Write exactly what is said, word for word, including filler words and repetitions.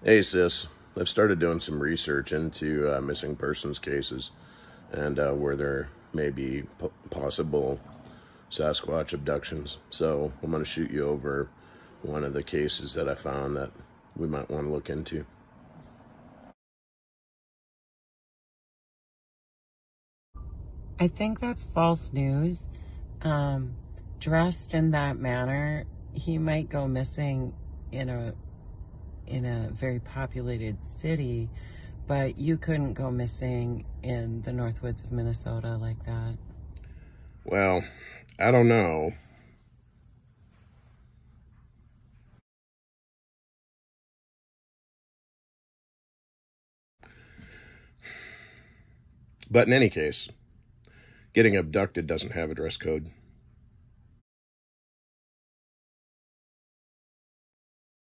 Hey sis, I've started doing some research into uh, missing persons cases and uh, where there may be po possible Sasquatch abductions. So I'm going to shoot you over one of the cases that I found that we might want to look into. I think that's false news. Um, dressed in that manner, he might go missing in a in a very populated city, but you couldn't go missing in the Northwoods of Minnesota like that. Well, I don't know. But in any case, getting abducted doesn't have a dress code.